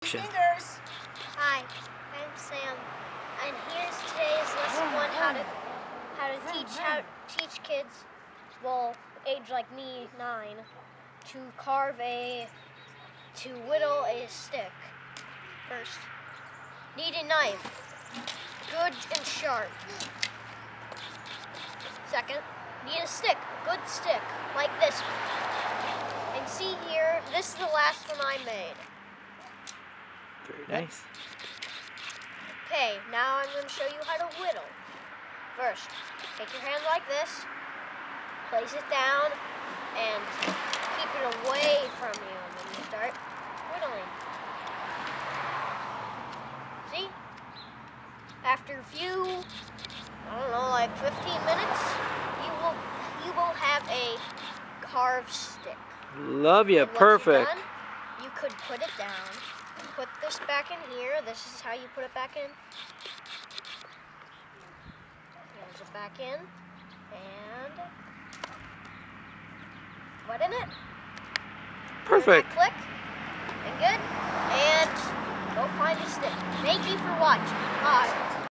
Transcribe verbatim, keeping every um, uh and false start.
action. Fingers. Hi, I'm Sam, and here's today's lesson one: how to how to teach how teach kids, well, age like me, nine, to carve a to whittle a stick. First, need a knife, good and sharp. Second, need a stick, a good stick, like this one. And see here, this is the last one I made. Very nice. Okay, now I'm going to show you how to whittle. First, take your hand like this, place it down, and keep it away from you, and then you start whittling. See? After a few, I don't know, like fifteen minutes, you will you will have a carved stick. Love you. And once Perfect. you're done, you could put it down. Put this back in here. This is how you put it back in. Here's it back in. And what in it? Perfect. Click. And good. And go find a stick. Thank you for watching.